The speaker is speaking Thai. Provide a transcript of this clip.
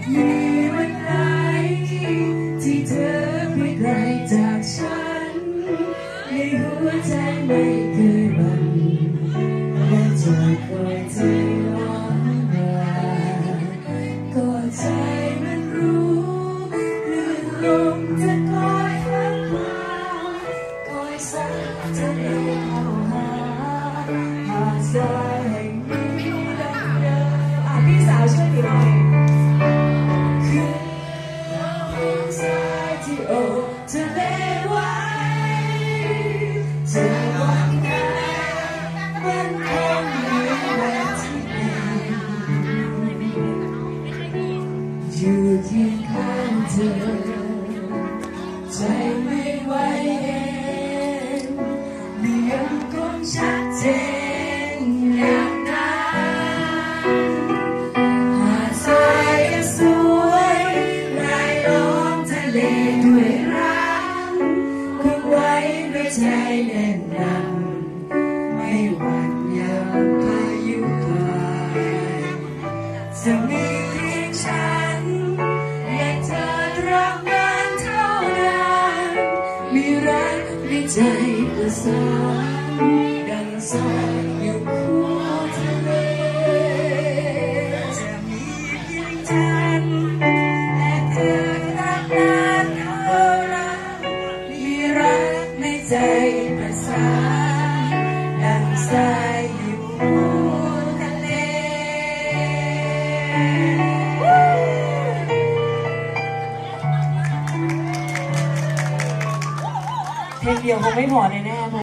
มีวันไหนที่เธอไม่ไกลจากฉันในหัวใจไม่เคยบันและจะคอยเธอร้องมาก็ใจมันรู้คลื่นลมจะคอยพัดพาคอยซัดทะเลเข้าหาหาดทรายแห่งนี้ดังเดิมพี่สาวช่วยหน่อยคือสายที่โอบทะเลไว้จะวันไหนมันคงมีวันที่ไหนอยู่เคียงข้างเธอใจไม่ไหวเองนี่ยังคงชัดเจนอย่างนั้นหาดทรายสวยรายล้อมทะเลด้วยรักคงไว้ด้วยใจแน่นหนาไม่หวั่นยามพายุผ่านจะมีเพียงฉันและเธอรักกันเท่านั้นมีรักในใจประสานดังสายอยู่คู่ทะเลจะมีเพียงฉันและเธอรักกันเท่านั้นมีรักในใจประสานดังสายอยู่คู่ทะเลเพลงเดียวคงไม่พอแน่ๆ